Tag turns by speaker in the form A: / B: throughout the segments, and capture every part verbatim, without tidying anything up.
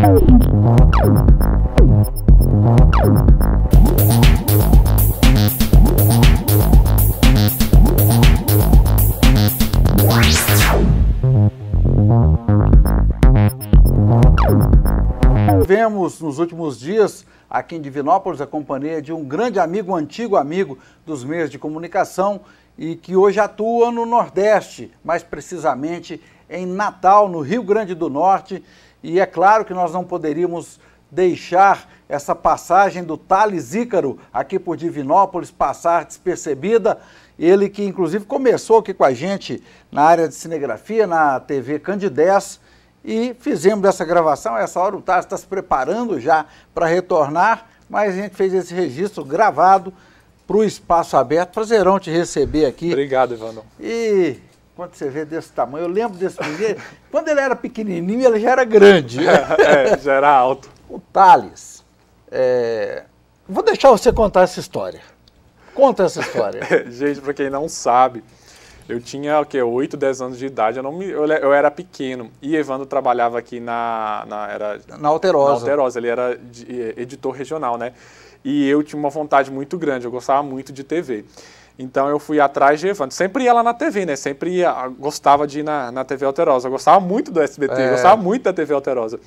A: Tivemos nos últimos dias aqui em Divinópolis a companhia de um grande amigo, um antigo amigo dos meios de comunicação e que hoje atua no Nordeste, mais precisamente em Natal, no Rio Grande do Norte. E é claro que nós não poderíamos deixar essa passagem do Thales Ícaro aqui por Divinópolis passar despercebida. Ele que inclusive começou aqui com a gente na área de cinegrafia, na T V Candidez, e fizemos essa gravação. A essa hora o Thales está se preparando já para retornar, mas a gente fez esse registro gravado para o espaço aberto. Prazerão te receber aqui.
B: Obrigado, Evandro.
A: E quando você vê desse tamanho, eu lembro desse menino, quando ele era pequenininho, ele já era grande.
B: É, já era alto.
A: O Thales, é... vou deixar você contar essa história. Conta essa história.
B: Gente, para quem não sabe, eu tinha o quê? oito, dez anos de idade, eu, não me, eu, eu era pequeno. E Evandro trabalhava aqui na, na, era,
A: na Alterosa.
B: Na Alterosa, ele era de, editor regional, né? E eu tinha uma vontade muito grande, eu gostava muito de T V. Então eu fui atrás de Evandro. Sempre ia lá na T V, né? Sempre ia, gostava de ir na, na T V Alterosa. Eu gostava muito do S B T, é. eu gostava muito da T V Alterosa.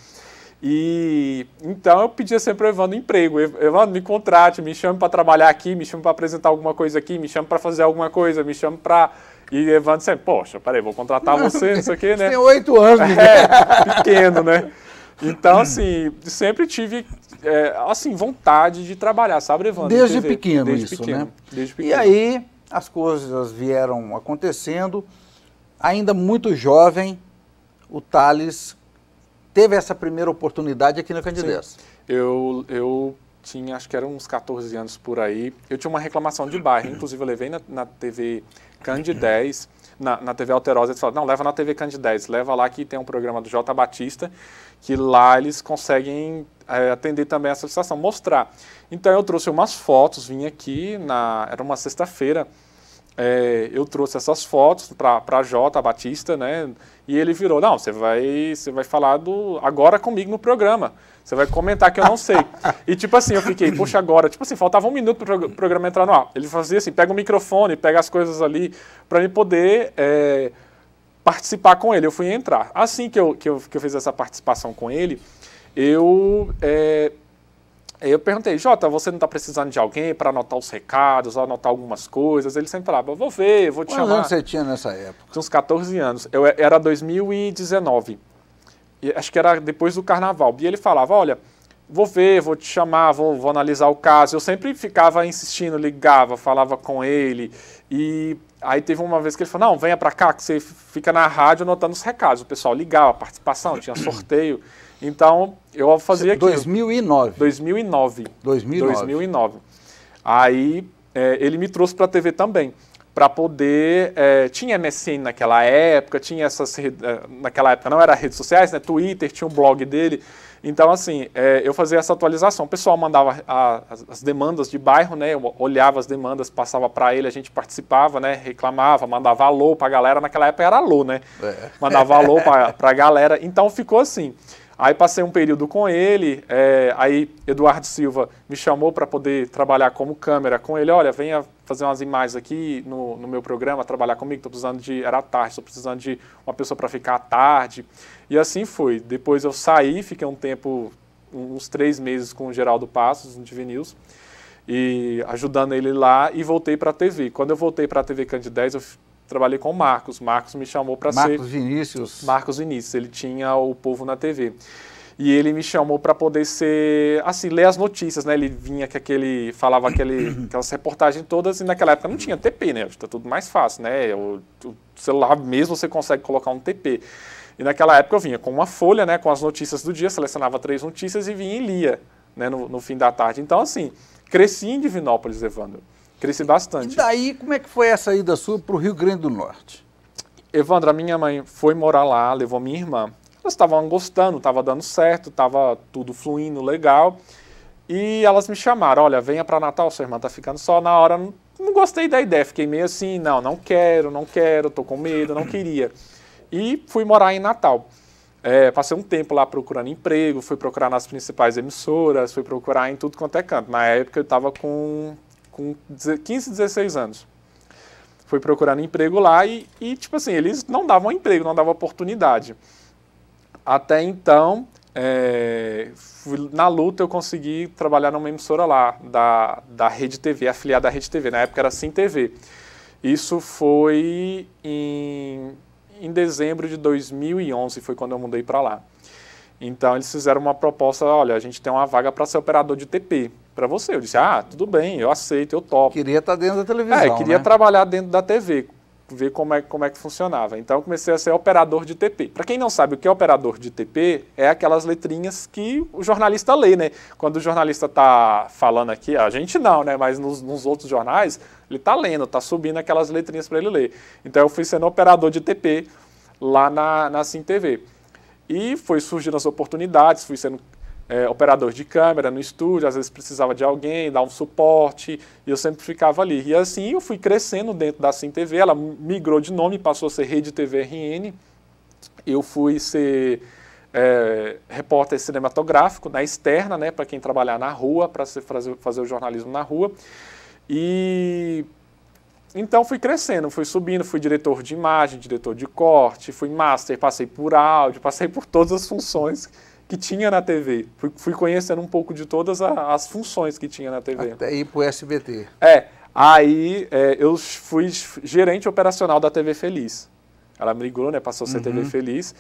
B: E então eu pedia sempre ao Evandro emprego. Evandro, me contrate, me chame para trabalhar aqui, me chame para apresentar alguma coisa aqui, me chame para fazer alguma coisa, me chame para... E Evandro sempre, poxa, peraí, vou contratar você, isso aqui, né?
A: Tem oito anos.
B: É, pequeno, né? Então, assim, sempre tive, é, assim, vontade de trabalhar, sabe, Evandro?
A: Desde pequeno
B: Desde
A: isso,
B: pequeno,
A: né?
B: Desde pequeno.
A: E aí, as coisas vieram acontecendo. Ainda muito jovem, o Thales teve essa primeira oportunidade aqui na Candidez.
B: Eu, eu tinha, acho que eram uns quatorze anos por aí. Eu tinha uma reclamação de bairro, inclusive eu levei na, na T V Candidez, na, na T V Alterosa, eles falaram, não, leva na T V Candidez, leva lá que tem um programa do J. Batista, que lá eles conseguem é, atender também essa solicitação, mostrar. Então eu trouxe umas fotos, vim aqui, na, era uma sexta-feira, é, eu trouxe essas fotos para a J. Batista, né, e ele virou, não, você vai, você vai falar do, agora comigo no programa. Você vai comentar que eu não sei. E tipo assim, eu fiquei, poxa, agora, tipo assim, faltava um minuto para o programa entrar no ar. Ele fazia assim, pega o microfone, pega as coisas ali, para mim poder é, participar com ele. Eu fui entrar. Assim que eu, que, eu, que eu fiz essa participação com ele, eu, é, eu perguntei, Jota, você não está precisando de alguém para anotar os recados, anotar algumas coisas? Ele sempre falava, vou ver, vou te
A: Quantos
B: chamar.
A: anos você tinha nessa época?
B: Tinha uns quatorze anos. Eu, era dois mil e dezenove. E acho que era depois do carnaval. E ele falava, olha, vou ver, vou te chamar, vou, vou analisar o caso. Eu sempre ficava insistindo, ligava, falava com ele. E aí teve uma vez que ele falou, não, venha pra cá, que você fica na rádio anotando os recados. O pessoal ligava, participação, tinha sorteio. Então, eu fazia aquilo.
A: dois mil e nove.
B: dois mil e nove.
A: dois mil e nove.
B: dois mil e nove. Aí, é, ele me trouxe pra T V também. Para poder, é, tinha M S N naquela época, tinha essas, naquela época não era redes sociais, né, Twitter, tinha um blog dele, então assim, é, eu fazia essa atualização, o pessoal mandava a, as, as demandas de bairro, né, eu olhava as demandas, passava para ele, a gente participava, né, reclamava, mandava alô para a galera, naquela época era alô, né, é. mandava alô para a galera, então ficou assim. Aí passei um período com ele, é, aí Eduardo Silva me chamou para poder trabalhar como câmera com ele. Olha, venha fazer umas imagens aqui no, no meu programa, trabalhar comigo, estou precisando de... Era à tarde, estou precisando de uma pessoa para ficar à tarde. E assim foi. Depois eu saí, fiquei um tempo, uns três meses com o Geraldo Passos, no T V News, e ajudando ele lá, e voltei para a T V. Quando eu voltei para a T V Candidez, eu trabalhei com o Marcos. Marcos me chamou para ser...
A: Marcos Vinícius.
B: Marcos Vinícius. Ele tinha o Povo na T V. E ele me chamou para poder ser... Assim, ler as notícias, né? Ele vinha com aquele... Falava aquele, aquelas reportagens todas, e naquela época não tinha T P, né? Está tudo mais fácil, né? O, o celular mesmo você consegue colocar um T P. E naquela época eu vinha com uma folha, né? Com as notícias do dia, selecionava três notícias e vinha e lia, né? No, no fim da tarde. Então, assim, cresci em Divinópolis, Evandro. Cresci bastante.
A: E daí, como é que foi essa ida sua para o Rio Grande do Norte?
B: Evandro, a minha mãe foi morar lá, levou minha irmã. Elas estavam gostando, estava dando certo, estava tudo fluindo legal. E elas me chamaram, olha, venha para Natal, sua irmã está ficando só. Na hora, não, não gostei da ideia, fiquei meio assim, não, não quero, não quero, estou com medo, não queria. E fui morar em Natal. É, passei um tempo lá procurando emprego, fui procurar nas principais emissoras, fui procurar em tudo quanto é canto. Na época eu estava com, com quinze, dezesseis anos. Fui procurando emprego lá e, e, tipo assim, eles não davam emprego, não davam oportunidade. Até então, é, fui, na luta eu consegui trabalhar numa emissora lá, da, da Rede T V, afiliada à Rede T V, na época era Sim T V. Isso foi em... em dezembro de dois mil e onze, foi quando eu mudei para lá. Então, eles fizeram uma proposta, olha, a gente tem uma vaga para ser operador de T P para você. Eu disse, ah, tudo bem, eu aceito, eu topo.
A: Queria estar dentro da televisão,
B: É, queria
A: né?
B: trabalhar dentro da T V, ver como é, como é que funcionava. Então, eu comecei a ser operador de T P. Para quem não sabe o que é operador de T P, é aquelas letrinhas que o jornalista lê, né? Quando o jornalista está falando aqui, a gente não, né? Mas nos, nos outros jornais, ele está lendo, está subindo aquelas letrinhas para ele ler. Então, eu fui sendo operador de T P lá na, na Sim T V. E foi surgindo as oportunidades, fui sendo é, operador de câmera no estúdio, às vezes precisava de alguém, dar um suporte, e eu sempre ficava ali. E assim eu fui crescendo dentro da Sim T V, ela migrou de nome, passou a ser Rede T V R N. Eu fui ser é, repórter cinematográfico na externa, né, para quem trabalhar na rua, para fazer, fazer o jornalismo na rua. E então fui crescendo, fui subindo, fui diretor de imagem, diretor de corte, fui master, passei por áudio, passei por todas as funções que tinha na T V. Fui, fui conhecendo um pouco de todas a, as funções que tinha na T V.
A: Até ir para o S B T.
B: É, aí é, eu fui gerente operacional da T V Feliz. Ela migrou, né, passou a ser uhum. T V Feliz.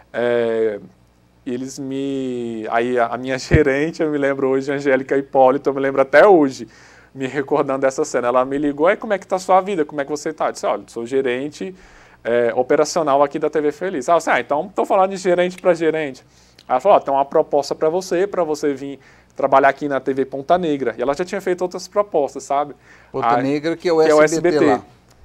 B: É, eles me... Aí a, a minha gerente, eu me lembro hoje, Angélica Hipólito, eu me lembro até hoje, me recordando dessa cena. Ela me ligou, e como é que tá a sua vida? Como é que você tá? Eu disse, olha, sou gerente é, operacional aqui da T V Feliz. Ela disse, ah, então estou falando de gerente para gerente. Ela falou, ó, tem uma proposta para você, para você vir trabalhar aqui na T V Ponta Negra. E ela já tinha feito outras propostas, sabe?
A: Ponta
B: Aí,
A: Negra, que é o
B: que
A: S B T,
B: é o S B T lá.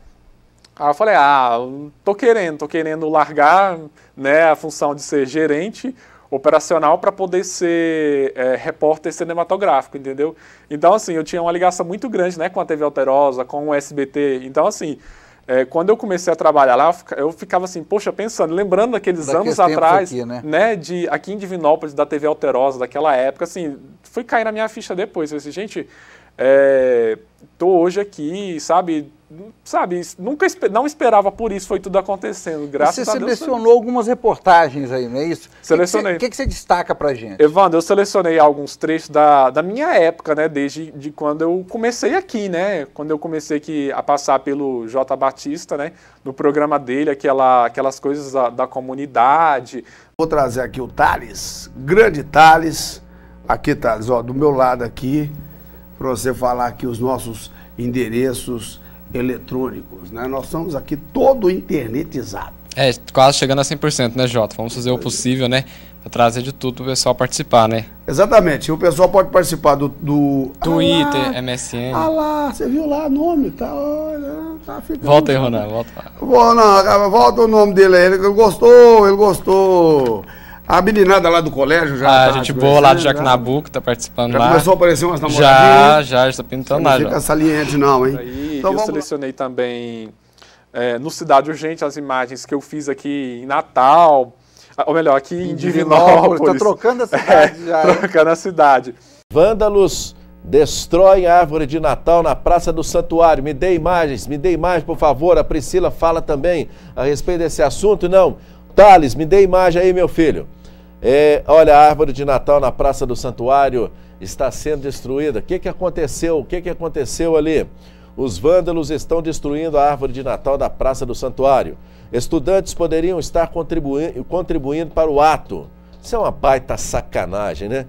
B: Aí eu falei, ah, tô querendo, tô querendo largar, né, a função de ser gerente operacional para poder ser é, repórter cinematográfico, entendeu? Então, assim, eu tinha uma ligação muito grande, né, com a T V Alterosa, com o S B T. Então, assim, é, quando eu comecei a trabalhar lá, eu ficava assim, poxa, pensando, lembrando daqueles
A: Daqueles
B: anos atrás,
A: aqui, né?
B: né, de, aqui em Divinópolis, da T V Alterosa, daquela época, assim, fui cair na minha ficha depois. Eu disse, gente, é, tô hoje aqui, sabe... Sabe, nunca não esperava por isso, foi tudo acontecendo, graças
A: você
B: a Deus. Você
A: selecionou algumas reportagens aí, não é isso?
B: Selecionei.
A: O que, que, que você destaca pra gente?
B: Evandro, eu selecionei alguns trechos da, da minha época, né, desde de quando eu comecei aqui, né, quando eu comecei aqui a passar pelo J. Batista, né, no programa dele, aquela, aquelas coisas da, da comunidade.
C: Vou trazer aqui o Thales, grande Thales, aqui Thales, ó, do meu lado aqui, para você falar aqui os nossos endereços eletrônicos, né? Nós estamos aqui todo internetizado.
D: É, quase chegando a cem por cento, né, Jota? Vamos fazer o possível, né, para trazer de tudo para o pessoal participar, né?
C: Exatamente, o pessoal pode participar do... do...
D: Twitter,
C: ah lá,
D: M S N.
C: Ah lá, você viu lá o nome, tá, olha, tá ficando...
D: Volta aí, Ronan, volta lá.
C: Vou, não, volta o nome dele aí, ele gostou, ele gostou... A meninada lá do colégio já...
D: Ah,
C: tá
D: gente boa lá do Jacunabu, que tá participando
C: já
D: lá.
C: Já começou a aparecer umas namoradinhas?
D: Já, já, já está pintando lá, já.
C: Não fica saliente não, hein?
B: Aí,
C: então,
B: eu
C: vamos...
B: selecionei também, é, no Cidade Urgente, as imagens que eu fiz aqui em Natal, ou melhor, aqui em, em Divinópolis.
A: Estou trocando a cidade
B: é,
A: já.
B: Trocando a cidade.
E: Vândalos destroem a árvore de Natal na Praça do Santuário. Me dê imagens, me dê imagens, por favor. A Priscila fala também a respeito desse assunto. Não, Thales, me dê imagem aí, meu filho. É, olha, a árvore de Natal na Praça do Santuário está sendo destruída. O que, que aconteceu? O que, que aconteceu ali? Os vândalos estão destruindo a árvore de Natal da Praça do Santuário. Estudantes poderiam estar contribuindo, contribuindo para o ato. Isso é uma baita sacanagem, né?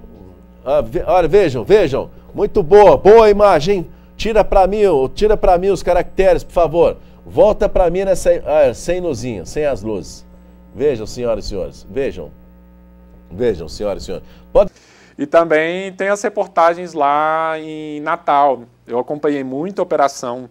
E: Ah, ve, olha, vejam, vejam. Muito boa, boa imagem. Tira para mim, tira para mim os caracteres, por favor. Volta para mim nessa, ah, sem luzinha, sem as luzes. Vejam, senhoras e senhores, vejam. Vejam, senhoras e senhores. Pode...
B: E também tem as reportagens lá em Natal. Eu acompanhei muito a operação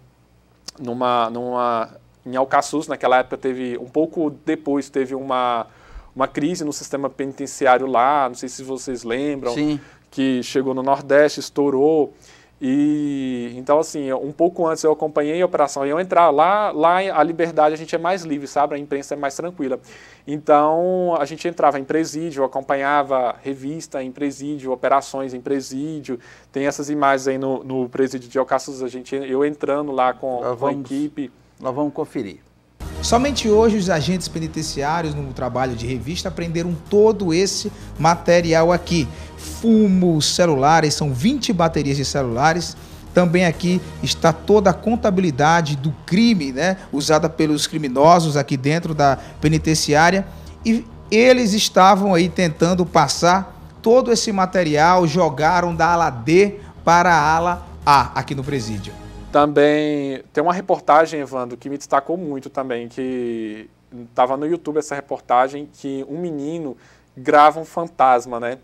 B: numa, numa, em Alcaçuz. Naquela época teve, um pouco depois, teve uma, uma crise no sistema penitenciário lá. Não sei se vocês lembram.
A: Sim.
B: Que chegou no Nordeste, estourou. E então, assim, um pouco antes eu acompanhei a operação, eu entrar lá, lá a liberdade a gente é mais livre, sabe? A imprensa é mais tranquila. Então, a gente entrava em presídio, acompanhava revista em presídio, operações em presídio. Tem essas imagens aí no, no presídio de Alcaçuz, a gente, eu entrando lá com,
A: Nós
B: com a
A: vamos-
B: equipe.
A: Nós vamos conferir.
F: Somente hoje os agentes penitenciários no trabalho de revista apreenderam todo esse material aqui. Fumos, celulares, são vinte baterias de celulares. Também aqui está toda a contabilidade do crime, né, usada pelos criminosos aqui dentro da penitenciária. E eles estavam aí tentando passar todo esse material, jogaram da ala D para a ala A aqui no presídio.
B: Também tem uma reportagem, Evandro, que me destacou muito também, que estava no YouTube essa reportagem, que um menino grava um fantasma, né?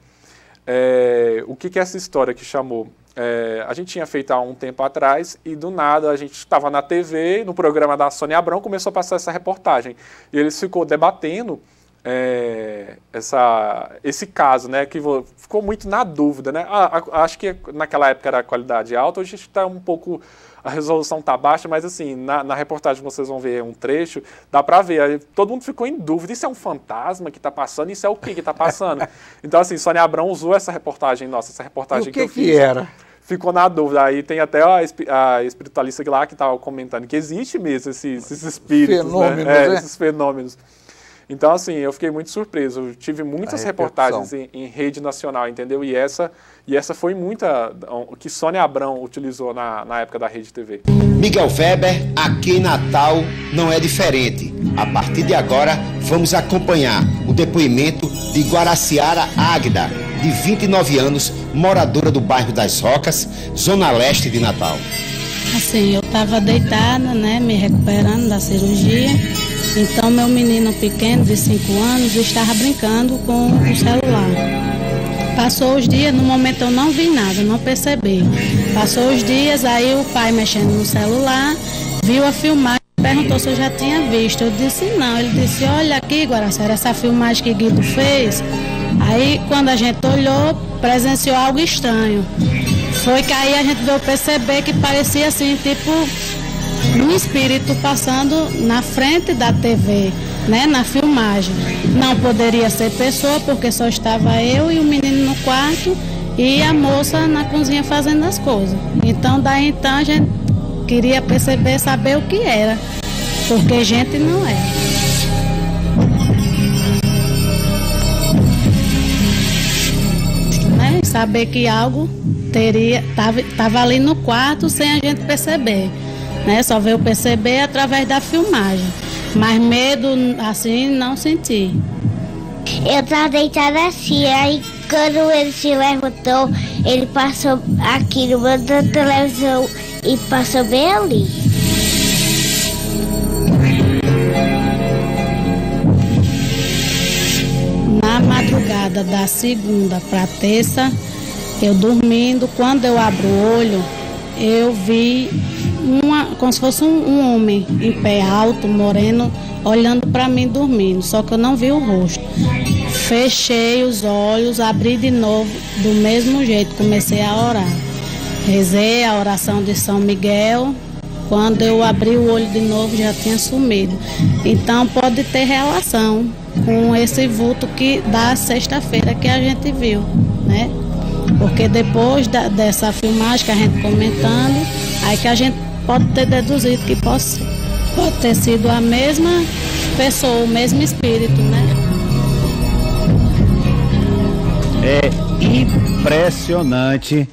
B: É, o que, que é essa história que chamou? É, a gente tinha feito há um tempo atrás e do nada a gente estava na T V, no programa da Sônia Abrão, começou a passar essa reportagem. E eles ficou debatendo é, essa, esse caso, né? Que ficou muito na dúvida, né? Ah, acho que naquela época era a qualidade alta, hoje está um pouco... A resolução tá baixa, mas assim, na, na reportagem vocês vão ver um trecho, dá para ver, aí todo mundo ficou em dúvida, isso é um fantasma que tá passando, isso é o que que tá passando? Então assim, Sônia Abrão usou essa reportagem, nossa, essa reportagem
A: E o
B: que,
A: que
B: eu
A: que
B: fiz.
A: era?
B: Ficou na dúvida, aí tem até a, espi- a espiritualista lá que estava comentando que existe mesmo esses, esses espíritos,
A: Fenômenos,
B: né? É,
A: né?
B: esses fenômenos. Então, assim, eu fiquei muito surpreso. Eu tive muitas
A: A
B: reportagens em, em rede nacional, entendeu? E essa, e essa foi muita, o que Sônia Abrão utilizou na, na época da Rede T V.
G: Miguel Weber, aqui em Natal não é diferente. A partir de agora, vamos acompanhar o depoimento de Guaraciara Águida, de vinte e nove anos, moradora do bairro das Rocas, zona leste de Natal.
H: Assim, eu estava deitada, né, me recuperando da cirurgia. Então, meu menino pequeno, de cinco anos, estava brincando com o celular. Passou os dias, no momento eu não vi nada, não percebi. Passou os dias, aí o pai mexendo no celular, viu a filmagem, perguntou se eu já tinha visto. Eu disse não, ele disse, olha aqui, Guaraciara, essa filmagem que Guido fez. Aí, quando a gente olhou, presenciou algo estranho. Foi que aí a gente veio perceber que parecia assim, tipo... um espírito passando na frente da T V, né, na filmagem. Não poderia ser pessoa, porque só estava eu e o menino no quarto e a moça na cozinha fazendo as coisas. Então, daí então, a gente queria perceber, saber o que era, porque gente não é. Né, saber que algo teria, tava, tava ali no quarto sem a gente perceber. Né, só veio perceber através da filmagem. Mas medo, assim, não senti.
I: Eu estava deitada assim, aí quando ele se levantou, ele passou aqui no meu da televisão e passou bem ali.
H: Na madrugada da segunda para terça, eu dormindo, quando eu abro o olho, eu vi uma, como se fosse um, um homem em pé alto, moreno, olhando para mim dormindo, só que eu não vi o rosto. Fechei os olhos, abri de novo, do mesmo jeito, comecei a orar. Rezei a oração de São Miguel, quando eu abri o olho de novo já tinha sumido. Então pode ter relação com esse vulto que da sexta-feira que a gente viu, né? Porque depois da, dessa filmagem que a gente comentando, aí que a gente pode ter deduzido que pode, pode ter sido a mesma pessoa, o mesmo espírito, né?
J: É impressionante.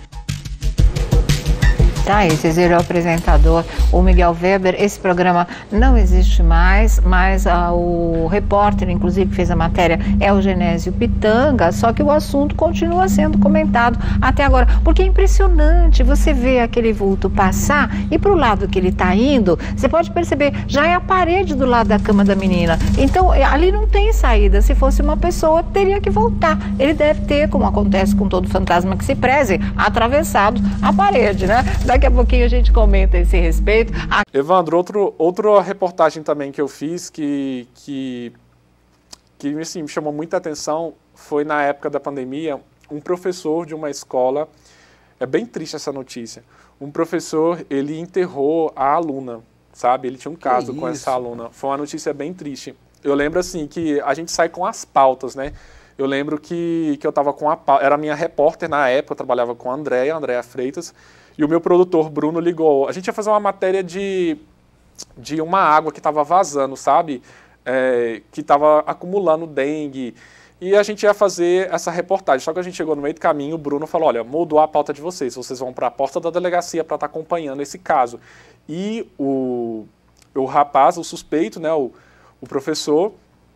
K: Tá, esse é o apresentador, o Miguel Weber. Esse programa não existe mais, mas ah, o repórter, inclusive, que fez a matéria é o Genésio Pitanga, só que o assunto continua sendo comentado até agora, porque é impressionante você ver aquele vulto passar e para o lado que ele está indo, você pode perceber, já é a parede do lado da cama da menina. Então, ali não tem saída. Se fosse uma pessoa, teria que voltar. Ele deve ter, como acontece com todo fantasma que se preze, atravessado a parede, né? Daqui a pouquinho a gente comenta esse respeito. A...
B: Evandro, outro, outra reportagem também que eu fiz que, que, que assim, me chamou muita atenção foi na época da pandemia, um professor de uma escola É bem triste essa notícia. Um professor, ele enterrou a aluna, sabe? Ele tinha um caso com essa aluna. Foi uma notícia bem triste. Eu lembro, assim, que a gente sai com as pautas, né? Eu lembro que, que eu estava com a pauta, era a minha repórter na época, eu trabalhava com a Andréia, Andréia Freitas, e o meu produtor, Bruno, ligou. A gente ia fazer uma matéria de, de uma água que estava vazando, sabe? É, que estava acumulando dengue. E a gente ia fazer essa reportagem. Só que a gente chegou no meio do caminho, o Bruno falou, olha, mudou a pauta de vocês. Vocês vão para a porta da delegacia para estar acompanhando esse caso. E o, o rapaz, o suspeito, né, o, o professor,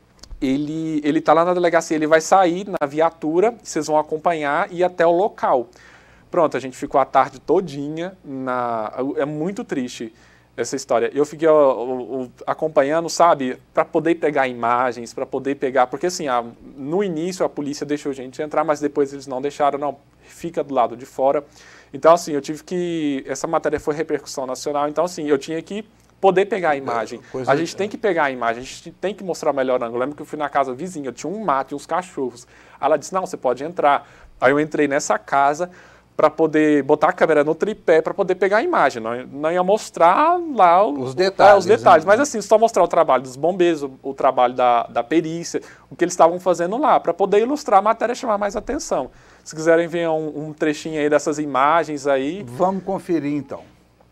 B: ele ele está lá na delegacia, ele vai sair na viatura, vocês vão acompanhar e ir até o local. Pronto, a gente ficou a tarde todinha, na, é muito triste essa história. Eu fiquei ó, ó, ó, acompanhando, sabe, para poder pegar imagens, para poder pegar, porque assim, a, no início a polícia deixou a gente entrar, mas depois eles não deixaram, não, fica do lado de fora. Então assim, eu tive que, essa matéria foi repercussão nacional, então assim, eu tinha que poder pegar a imagem. A gente tem que pegar a imagem, a gente tem que mostrar o melhor ângulo. Eu lembro que eu fui na casa vizinha, tinha um mato e uns cachorros. Ela disse, não, você pode entrar. Aí eu entrei nessa casa para poder botar a câmera no tripé para poder pegar a imagem. Não, não ia mostrar lá o,
A: os detalhes.
B: É, os detalhes.
A: Né?
B: Mas assim, só mostrar o trabalho dos bombeiros, o, o trabalho da, da perícia, o que eles estavam fazendo lá, para poder ilustrar a matéria e chamar mais atenção. Se quiserem ver um, um trechinho aí dessas imagens aí.
A: Vamos conferir então.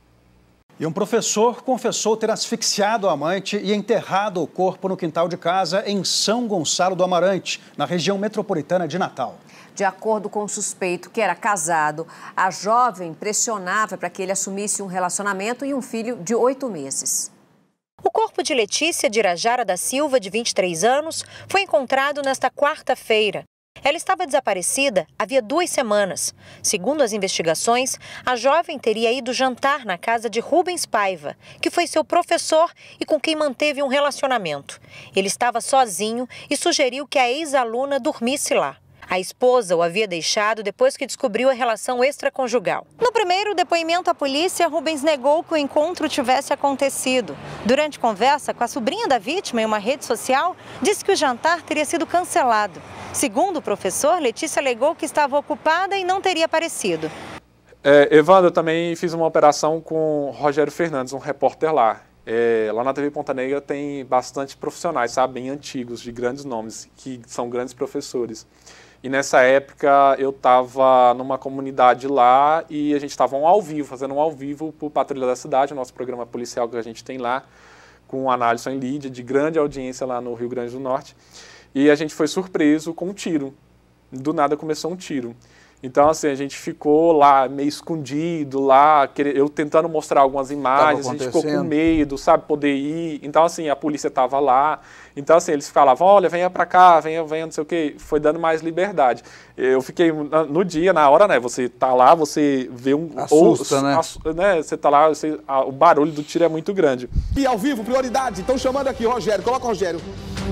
L: E um professor confessou ter asfixiado a amante e enterrado o corpo no quintal de casa em São Gonçalo do Amarante, na região metropolitana de Natal.
M: De acordo com o suspeito, que era casado, a jovem pressionava para que ele assumisse um relacionamento e um filho de oito meses.
N: O corpo de Letícia de Irajara da Silva, de vinte e três anos, foi encontrado nesta quarta-feira. Ela estava desaparecida havia duas semanas. Segundo as investigações, a jovem teria ido jantar na casa de Rubens Paiva, que foi seu professor e com quem manteve um relacionamento. Ele estava sozinho e sugeriu que a ex-aluna dormisse lá. A esposa o havia deixado depois que descobriu a relação extraconjugal. No primeiro depoimento à polícia, Rubens negou que o encontro tivesse acontecido. Durante conversa com a sobrinha da vítima em uma rede social, disse que o jantar teria sido cancelado. Segundo o professor, Letícia alegou que estava ocupada e não teria aparecido.
B: É, Evandro, eu também fiz uma operação com Rogério Fernandes, um repórter lá. É, lá na T V Ponta Negra tem bastante profissionais, sabe, bem antigos, de grandes nomes, que são grandes professores. E nessa época eu estava numa comunidade lá e a gente estava um ao vivo, fazendo um ao vivo para o Patrulha da Cidade, o nosso programa policial que a gente tem lá, com o Analisson e Lídia, de grande audiência lá no Rio Grande do Norte. E a gente foi surpreso com um tiro. Do nada começou um tiro. Então, assim, a gente ficou lá meio escondido, lá, eu tentando mostrar algumas imagens, a gente ficou com medo, sabe, poder ir. Então, assim, a polícia estava lá. Então, assim, eles falavam, olha, venha pra cá, venha, venha, não sei o quê. Foi dando mais liberdade. Eu fiquei, no dia, na hora, né, você tá lá, você vê um...
A: Assusta,
B: ou,
A: né?
B: Ass, né? Você tá lá, você, a, o barulho do tiro é muito grande.
O: E ao vivo, prioridade. Estão chamando aqui, Rogério. Coloca o Rogério.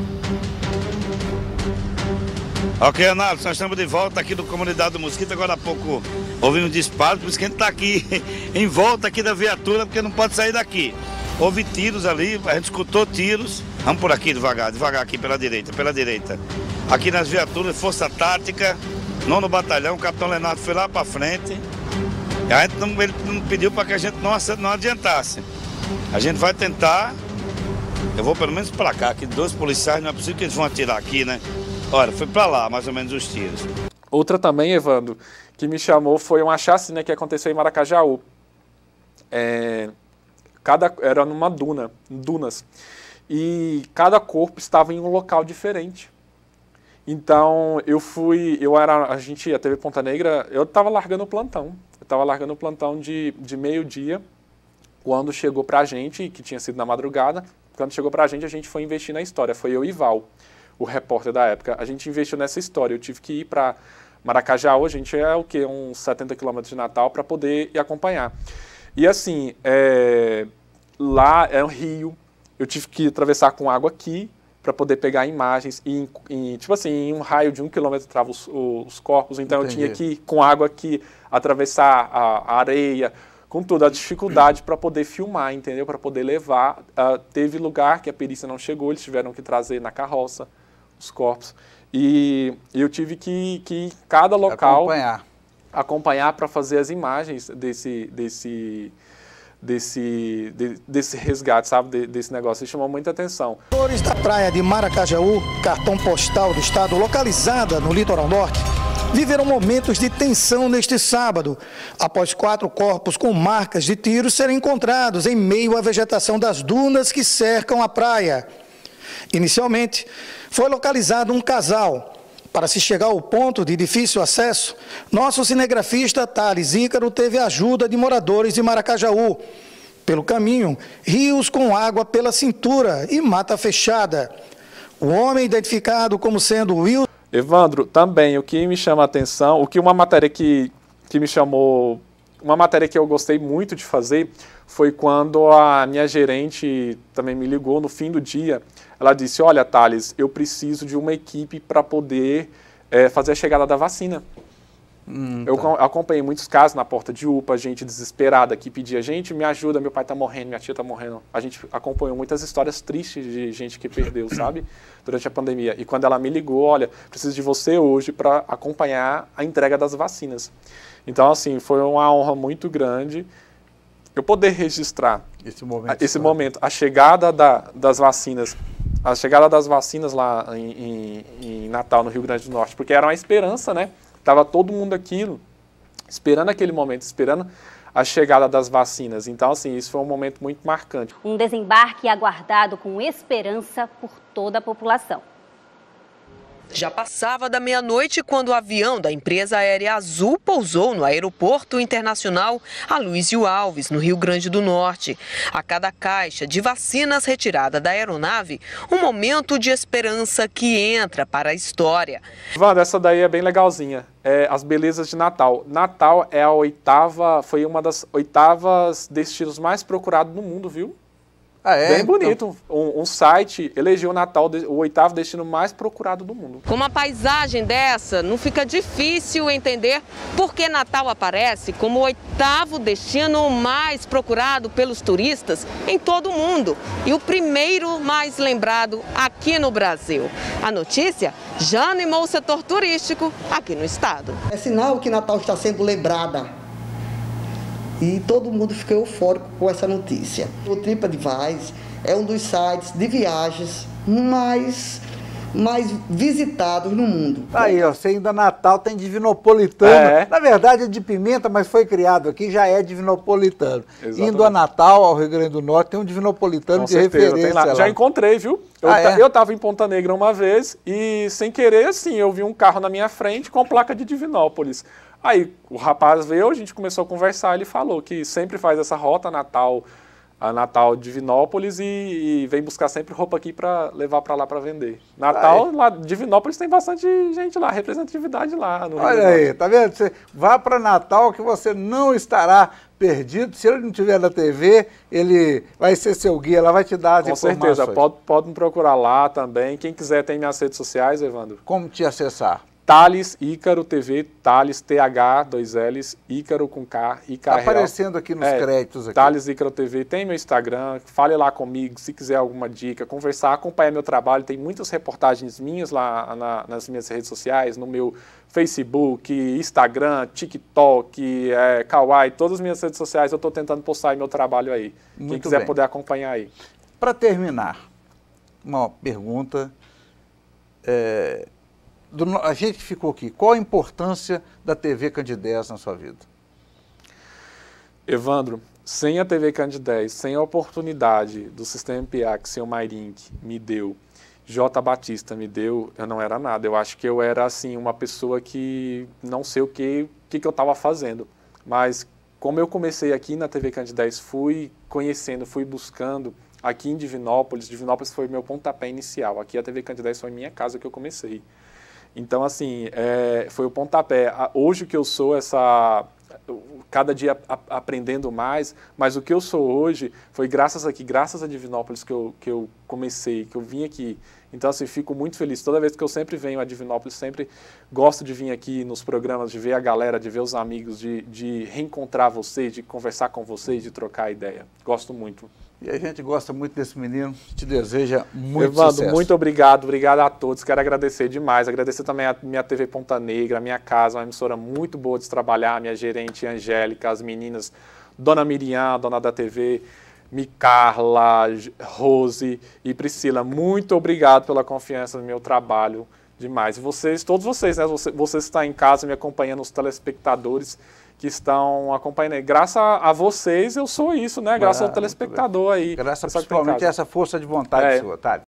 P: Ok, Análisis, nós estamos de volta aqui do Comunidade do Mosquito, agora há pouco ouvimos um disparo, por isso que a gente está aqui em volta aqui da viatura, porque não pode sair daqui. Houve tiros ali, a gente escutou tiros, vamos por aqui devagar, devagar aqui pela direita, pela direita. Aqui nas viaturas, Força Tática, nono Batalhão, o Capitão Leonardo foi lá para frente, e a gente não, ele não pediu para que a gente não, não adiantasse. A gente vai tentar, eu vou pelo menos para cá, aqui dois policiais, não é possível que eles vão atirar aqui, né? Olha, foi para lá, mais ou menos, os tiros.
B: Outra também, Evandro, que me chamou foi uma chacina que aconteceu em Maracajaú. É, cada, era numa duna, dunas. E cada corpo estava em um local diferente. Então, eu fui, eu era, a gente, a T V Ponta Negra, eu estava largando o plantão. Eu estava largando o plantão de, de meio-dia, quando chegou para a gente, que tinha sido na madrugada, quando chegou para a gente, a gente foi investir na história. Foi eu e Val, o repórter da época. A gente investiu nessa história. Eu tive que ir para Maracajaú, a gente é o quê? Uns setenta quilômetros de Natal, para poder ir acompanhar. E assim, é, lá é um rio, eu tive que atravessar com água aqui, para poder pegar imagens, e em, em, tipo assim, em um raio de um quilômetro entravam os, os corpos, então Entendi. Eu tinha que ir com água aqui, atravessar a, a areia, com toda a dificuldade para poder filmar, entendeu? Para poder levar. Uh, teve lugar que a perícia não chegou, eles tiveram que trazer na carroça os corpos. E eu tive que, que cada local...
A: Acompanhar.
B: acompanhar para fazer as imagens desse, desse, desse, de, desse resgate, sabe, de, desse negócio. Isso chamou muita atenção.
Q: Moradores da praia de Maracajaú, cartão postal do estado, localizada no litoral norte, viveram momentos de tensão neste sábado, após quatro corpos com marcas de tiros serem encontrados em meio à vegetação das dunas que cercam a praia. Inicialmente, foi localizado um casal. Para se chegar ao ponto de difícil acesso, nosso cinegrafista Thales Ícaro teve a ajuda de moradores de Maracajaú. Pelo caminho, rios com água pela cintura e mata fechada. O homem identificado como sendo Will...
B: Evandro, também o que me chama a atenção, o que uma matéria que, que me chamou, uma matéria que eu gostei muito de fazer foi quando a minha gerente também me ligou no fim do dia. Ela disse, olha, Thales, eu preciso de uma equipe para poder é, fazer a chegada da vacina. Hum, eu tá. acompanhei muitos casos na porta de U P A, gente desesperada que pedia, gente, me ajuda, meu pai está morrendo, minha tia está morrendo. A gente acompanhou muitas histórias tristes de gente que perdeu, sabe, durante a pandemia. E quando ela me ligou, olha, preciso de você hoje para acompanhar a entrega das vacinas. Então, assim, foi uma honra muito grande eu poder registrar
A: esse momento,
B: esse momento a chegada da, das vacinas, a chegada das vacinas lá em, em, em Natal, no Rio Grande do Norte, porque era uma esperança, né? Estava todo mundo aquilo, esperando aquele momento, esperando a chegada das vacinas. Então, assim, isso foi um momento muito marcante.
R: Um desembarque aguardado com esperança por toda a população.
S: Já passava da meia-noite quando o avião da empresa aérea Azul pousou no Aeroporto Internacional Aloysio Alves, no Rio Grande do Norte. A cada caixa de vacinas retirada da aeronave, um momento de esperança que entra para a história.
B: Wanda, essa daí é bem legalzinha. É As Belezas de Natal. Natal é a oitava, foi uma das oitavas destinos mais procurados no mundo, viu?
A: Ah, é?
B: Bem bonito. Um, um site elegeu o Natal o oitavo destino mais procurado do mundo.
S: Com uma paisagem dessa, não fica difícil entender por que Natal aparece como o oitavo destino mais procurado pelos turistas em todo o mundo e o primeiro mais lembrado aqui no Brasil. A notícia já animou o setor turístico aqui no estado.
T: É sinal que Natal está sendo lembrada. E todo mundo fica eufórico com essa notícia. O TripAdvisor é um dos sites de viagens mais, mais visitados no mundo.
A: Aí, ó, você ainda Natal tem divinopolitano. É. Na verdade é de Pimenta, mas foi criado aqui, já é divinopolitano. Exatamente. Indo a Natal, ao Rio Grande do Norte, tem um divinopolitano com de certeza, referência lá.
B: Lá. Já encontrei, viu? Eu, ah, é? eu tava em Ponta Negra uma vez e, sem querer, assim, eu vi um carro na minha frente com placa de Divinópolis. Aí o rapaz veio, a gente começou a conversar, ele falou que sempre faz essa rota Natal, a Natal Divinópolis e, e vem buscar sempre roupa aqui para levar para lá para vender. Natal, lá, Divinópolis tem bastante gente lá, representatividade lá. No
A: Olha aí, tá vendo? Você vá para Natal que você não estará perdido. Se ele não estiver na T V, ele vai ser seu guia, ela vai te dar as
B: Com
A: informações.
B: certeza, pode, pode me procurar lá também. Quem quiser tem minhas redes sociais, Evandro.
A: Como te acessar?
B: Thales Ícaro T V, Thales, T H, dois L's, Ícaro com K, Ícaro.
A: Está aparecendo aqui nos é, créditos. Aqui.
B: Thales Ícaro T V, tem meu Instagram, fale lá comigo, se quiser alguma dica, conversar, acompanhar meu trabalho, tem muitas reportagens minhas lá na, nas minhas redes sociais, no meu Facebook, Instagram, TikTok, é, Kawaii, todas as minhas redes sociais eu estou tentando postar meu trabalho aí. Muito Quem quiser bem. poder acompanhar aí.
A: Para terminar, uma pergunta... É... Do, a gente ficou aqui, qual a importância da T V Candidez na sua vida?
B: Evandro, sem a T V Candidez, sem a oportunidade do Sistema P A que o senhor Mairink me deu, J. Batista me deu, eu não era nada. Eu acho que eu era assim uma pessoa que não sei o que, que, que eu estava fazendo. Mas como eu comecei aqui na T V Candidez, fui conhecendo, fui buscando aqui em Divinópolis. Divinópolis foi meu pontapé inicial. Aqui a T V Candidez foi a minha casa que eu comecei. Então, assim, é, foi o pontapé. Hoje o que eu sou, essa, cada dia a, aprendendo mais, mas o que eu sou hoje foi graças aqui, graças a Divinópolis que eu, que eu comecei, que eu vim aqui. Então, assim, fico muito feliz. Toda vez que eu sempre venho a Divinópolis, sempre gosto de vir aqui nos programas, de ver a galera, de ver os amigos, de, de reencontrar vocês, de conversar com vocês, de trocar ideia. Gosto muito.
A: E a gente gosta muito desse menino, te deseja muito
B: Evandro,
A: sucesso.
B: muito obrigado, obrigado a todos, quero agradecer demais, agradecer também a minha T V Ponta Negra, a minha casa, uma emissora muito boa de se trabalhar, a minha gerente Angélica, as meninas, Dona Miriam, dona da T V, Micarla, Rose e Priscila, muito obrigado pela confiança no meu trabalho, demais. E vocês, todos vocês, né, vocês, vocês que estão em casa me acompanhando, os telespectadores que estão acompanhando. Graças a, a vocês eu sou isso, né? Graças ah, ao telespectador aí.
A: Graças principalmente a essa força de vontade é. sua, Thales.